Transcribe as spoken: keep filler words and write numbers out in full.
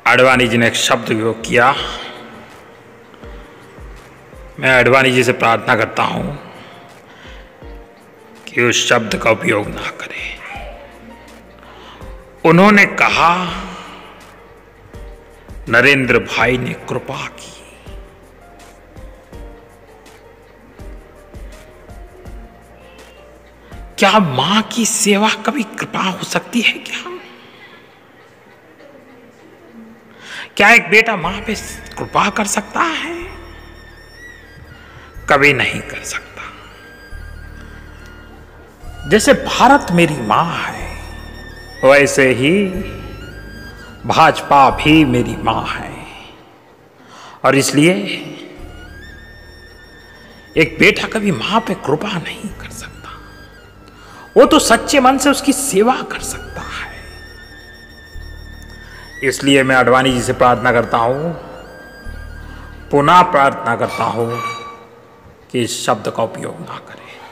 आडवाणी जी ने एक शब्द उपयोग किया। मैं आडवाणी जी से प्रार्थना करता हूं कि उस शब्द का उपयोग ना करें। उन्होंने कहा, नरेंद्र भाई ने कृपा की। क्या मां की सेवा कभी कृपा हो सकती है क्या? क्या एक बेटा मां पे कृपा कर सकता है? कभी नहीं कर सकता। जैसे भारत मेरी मां है, वैसे ही भाजपा भी मेरी मां है। और इसलिए एक बेटा कभी मां पे कृपा नहीं कर सकता। वो तो सच्चे मन से उसकी सेवा कर सकता है। इसलिए मैं आडवाणी जी से प्रार्थना करता हूं, पुनः प्रार्थना करता हूं कि इस शब्द का उपयोग ना करें।